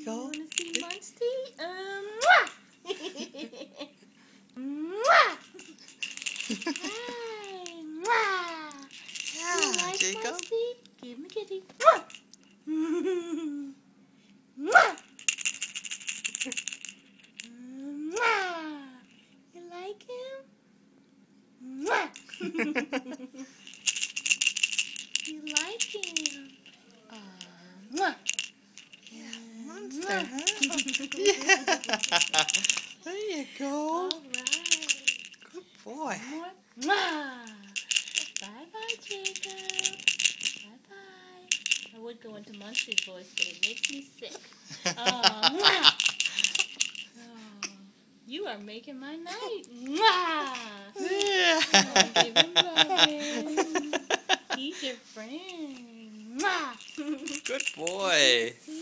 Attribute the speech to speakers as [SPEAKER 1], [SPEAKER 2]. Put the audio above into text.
[SPEAKER 1] go.
[SPEAKER 2] You want to see Munchie? Mwah! Mwah! Hi, mwah!
[SPEAKER 1] Yeah,
[SPEAKER 2] You like
[SPEAKER 1] Jacob.
[SPEAKER 2] Munchie? Give me kitty. Mwah! Mwah! Mwah! You like him? Mwah! You like him? Mwah!
[SPEAKER 1] Yeah, monster, huh? Yeah. There you go.
[SPEAKER 2] All right.
[SPEAKER 1] Good boy.
[SPEAKER 2] Mwah! Bye-bye, Jacob. Bye-bye. I would go into Munchie's voice, but it makes me sick. Mwah! Oh, you are making my night. Mwah!
[SPEAKER 1] Yeah.
[SPEAKER 2] Oh, give him loving. He's your friend. Mwah!
[SPEAKER 1] Good boy.